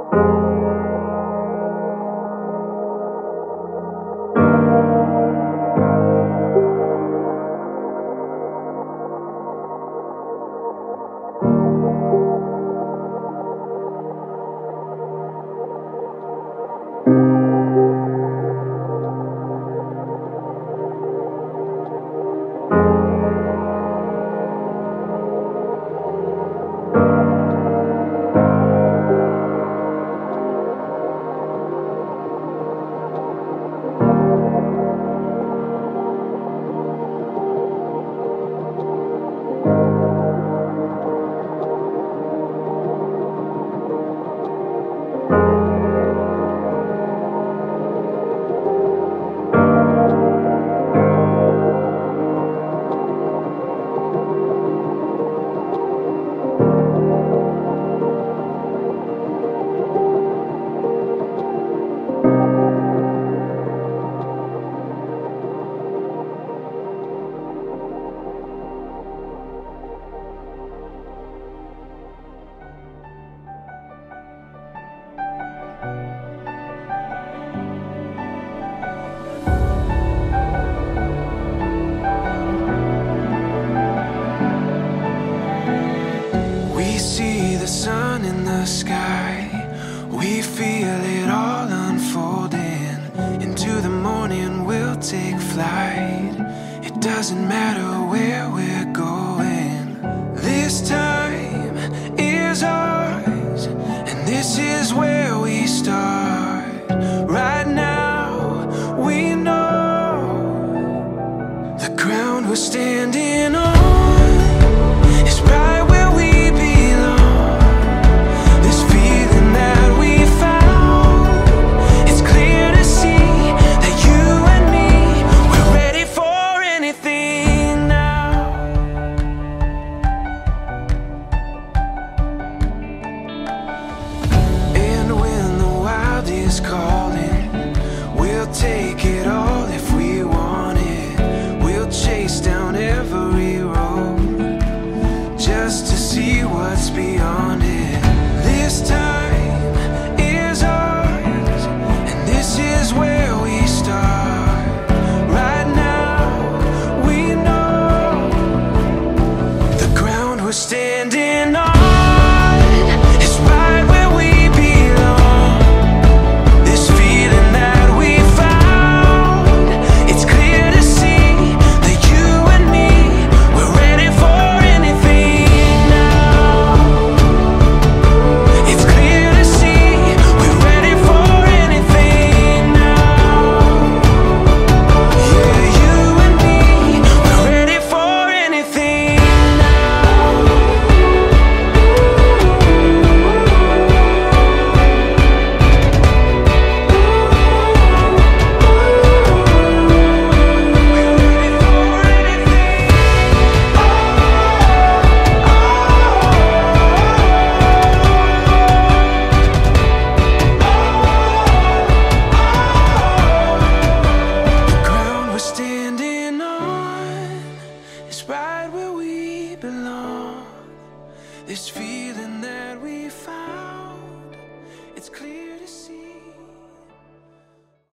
We feel it all unfolding. Into the morning we'll take flight. It doesn't matter where we're going. This time is ours, and this is where we start. Right now we know the ground we're standing on is right where we belong. This feeling that we found, it's clear to see that you and me, we're ready for anything now. And when the wild is calling, we'll take it all if we want it. We'll chase down every road just to see what's beyond it. This time is ours, and this is where we start. Right now we know the ground we're standing on is right where we belong. This feeling that we found, it's clear to see that you and me, we're ready for anything now. It's clear to see we're ready for anything now. Yeah, you and me, we're ready for anything now. The ground we're standing on is right where we belong. This feeling that